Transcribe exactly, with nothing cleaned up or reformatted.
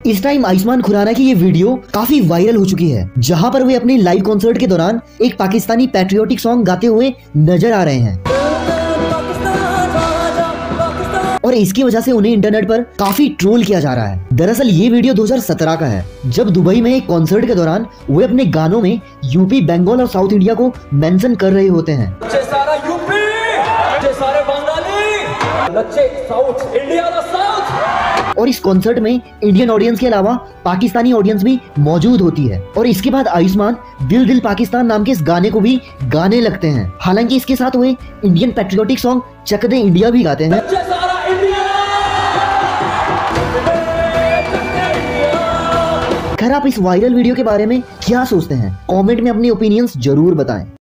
इस टाइम आयुष्मान खुराना की ये वीडियो काफी वायरल हो चुकी है, जहां पर वे अपने लाइव कॉन्सर्ट के दौरान एक पाकिस्तानी पैट्रियोटिक सॉन्ग गाते हुए नजर आ रहे हैं और इसकी वजह से उन्हें इंटरनेट पर काफी ट्रोल किया जा रहा है। दरअसल ये वीडियो दो हज़ार सत्रह का है, जब दुबई में एक कॉन्सर्ट के दौरान वे अपने गानों में यूपी, बंगाल और साउथ इंडिया को मेंशन कर रहे होते हैं। सारा यूपी, सारे बंगाली, साउथ इंडिया का साउथ। और इस कॉन्सर्ट में इंडियन ऑडियंस के अलावा पाकिस्तानी ऑडियंस भी मौजूद होती है और इसके बाद आयुष्मान दिल दिल पाकिस्तान नाम के इस गाने को भी गाने लगते हैं। हालांकि इसके साथ वे Indian patriotic song Chak De India भी गाते हैं। खैर, आप इस वायरल वीडियो के बारे में क्या सोचते हैं? कमेंट में अपनी ओपिनियंस जरूर बताएं।